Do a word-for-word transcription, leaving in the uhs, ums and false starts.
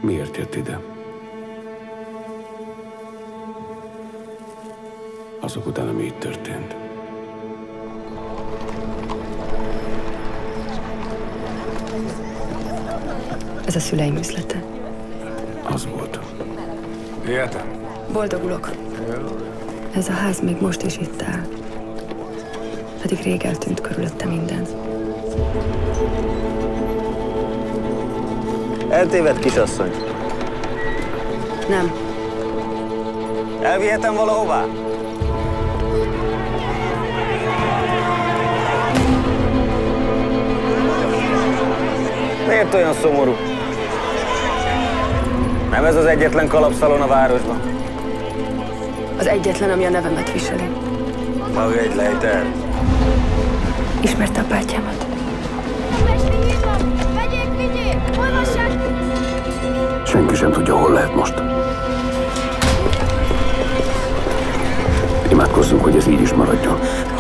Miért jött ide? Azok után, ami itt történt. Ez a szüleim üzlete. Az volt. Értem. Boldogulok. Ez a ház még most is itt áll. Pedig rég eltűnt körülötte minden. Eltévedt, kisasszony. Nem. Elvihetem valahová? Miért olyan szomorú? Nem ez az egyetlen kalapszalon a városban? Az egyetlen, ami a nevemet viseli. Maga egy lejter. Ismerte a bátyámat? Vegyék, vigyék! Olvassák! Senki sem tudja, hol lehet most. Imádkozzunk, hogy ez így is maradjon.